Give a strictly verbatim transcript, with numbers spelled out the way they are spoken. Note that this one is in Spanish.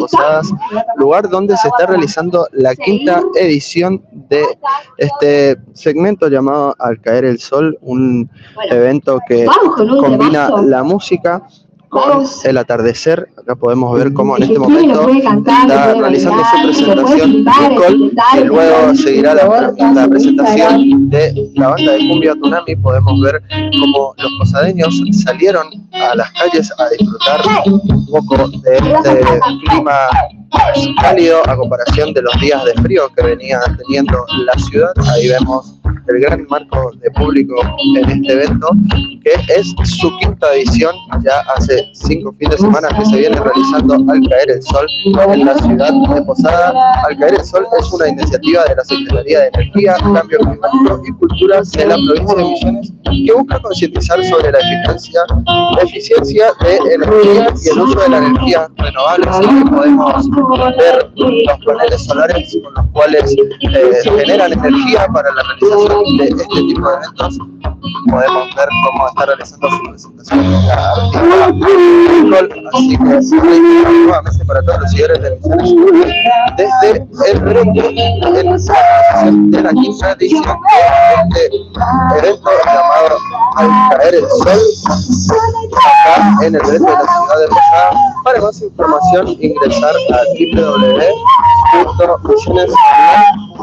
Posadas, lugar donde se está realizando la quinta edición de este segmento llamado Al Caer el Sol, un evento que combina la música con el atardecer. Acá podemos ver cómo en este momento está realizando su presentación Nicole, y luego seguirá la, la presentación de la banda de cumbia Tunami. Podemos ver cómo los posadeños salieron a las calles a disfrutar un poco de este clima cálido a comparación de los días de frío que venía teniendo la ciudad. Ahí vemos el gran marco de público en este evento, que es su quinta edición. Ya hace cinco fines de semana que se viene realizando Al Caer el Sol en la ciudad de Posada. Al Caer el Sol es una iniciativa de la Secretaría de Energía, Cambio Climático y Cultura de la provincia de Misiones, que busca concientizar sobre la eficiencia, la eficiencia de energía y el uso de la energía renovable. Así que podemos ver los paneles solares con los cuales eh, generan energía para la realización de este tipo de eventos. Podemos ver cómo está realizando su presentación la artista Nicole. Así que nuevamente para todos los seguidores de Misiones, desde el brete en la realización de la quinta edición de este evento llamado Al Caer el Sol, acá en el brete de la ciudad de Posada. Para más información ingresar a w w w punto misiones punto net.